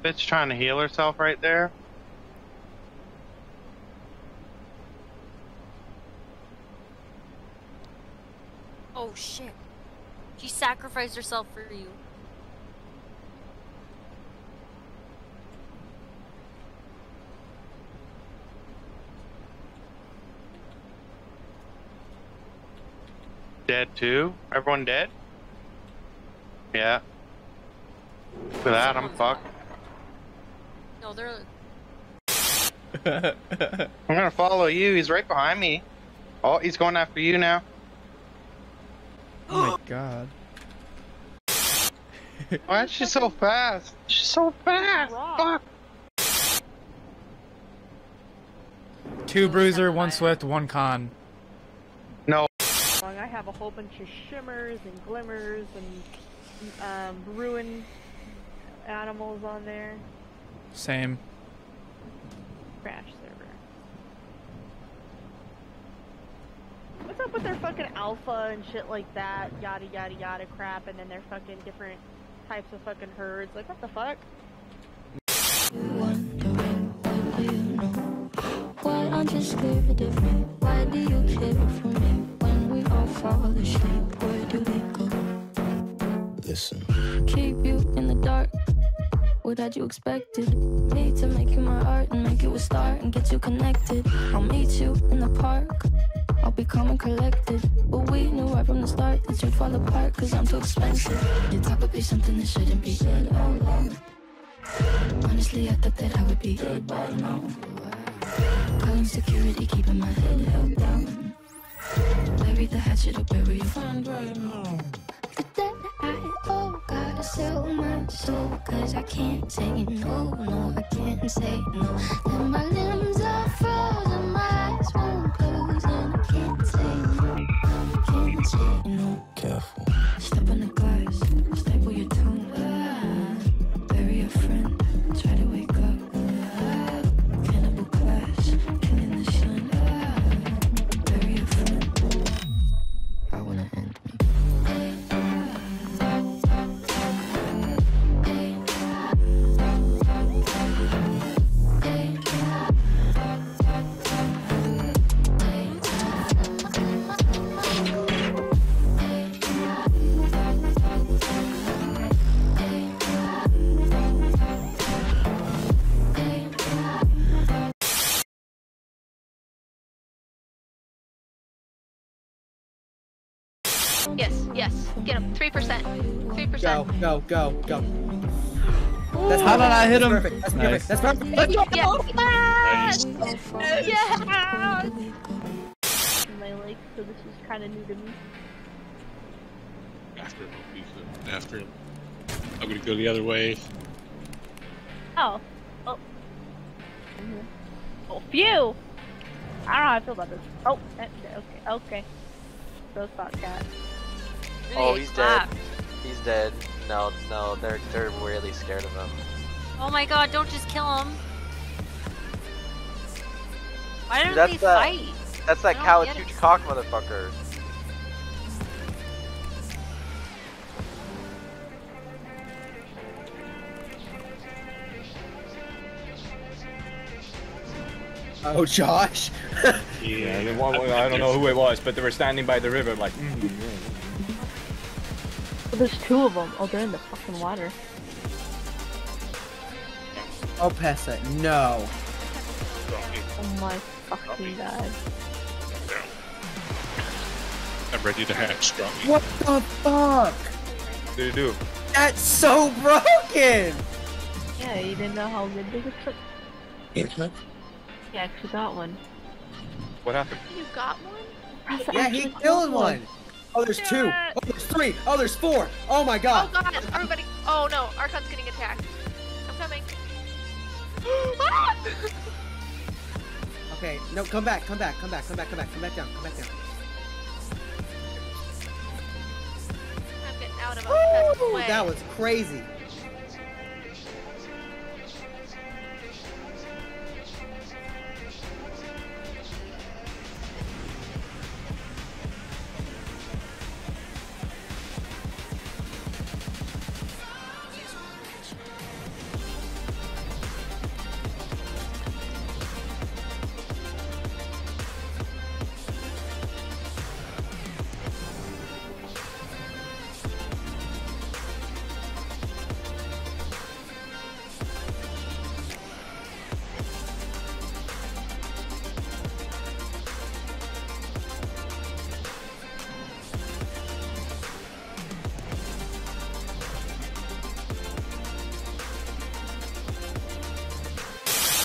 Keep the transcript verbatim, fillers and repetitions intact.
Bitch trying to heal herself right there. Oh shit. She sacrificed herself for you. Dead too? Everyone dead? Yeah. Look at that, I'm fucked. No, they're... I'm gonna follow you, he's right behind me. Oh, he's going after you now. Oh my god. Why is she so fast? She's so fast! Fuck! Two bruiser, one swift, one con. No. I have a whole bunch of shimmers and glimmers and um, ruined animals on there. Same. Crash server. What's up with their fucking alpha and shit like that? Yada yada yada crap, and then their fucking different types of fucking herds. Like, what the fuck? Wondering, what do you know? Why aren't you scared of me? Why do you care for me? When we all fall asleep, where do we go? Listen. Keep you in the dark. What had you expected? Me to make you my art and make you a star and get you connected. I'll meet you in the park. I'll be calm and collected. But we knew right from the start that you'd fall apart cause I'm too expensive. Your talk would be something that shouldn't be said out loud. Honestly, I thought that I would be dead by now. Calling security, keeping my head held down. Bury the hatchet or bury your friend right now. The debt I owe, gotta sell my soul. Cause I can't say no, no, I can't say no. Then my limbs are frozen, my eyes won't close. And I can't say no, can't say no. Careful. Step on the glass, staple your tongue. Ah, bury a friend, try to wake up. Ah, cannibal class, killing the sun. Ah, bury a friend. I wanna end me. Yes, yes. Get him. Three percent. Three percent. Go, go, go, go. That's How did I hit him? Perfect. That's Nice. perfect. That's perfect. Let's go. Yes. Yes. Yes. My legs, so this is kind of new to me. After him. After him. I'm gonna go the other way. Oh. Oh. Oh, phew! I don't know how I feel about this. Oh, okay, okay, okay. Those thought cat. Oh, he's dead. He's dead. No, no, they're they're really scared of him. Oh my god, don't just kill him. Why don't Dude, they that's fight? That, that's that I cow don't with get huge it. cock motherfucker. Oh, Josh. Yeah, the one, I don't know who it was, but they were standing by the river like. Mm, yeah. Well, there's two of them. Oh, they're in the fucking water. Oh, Pessa, no. Oh my fucking god. I'm ready to hatch, strong. What the fuck? What do you do? That's so broken! Yeah, you didn't know how good they could put. Yeah. He actually got one. What happened? You got one? Pressa Yeah, he actually killed got one. Oh, there's two. Oh, there's three. Oh, there's four. Oh my god. Oh god, everybody. Oh no, Archon's getting attacked. I'm coming. Okay, no, come back, come back, come back, come back, come back, come back down, come back down. I'm getting out of Archon's way. That was crazy.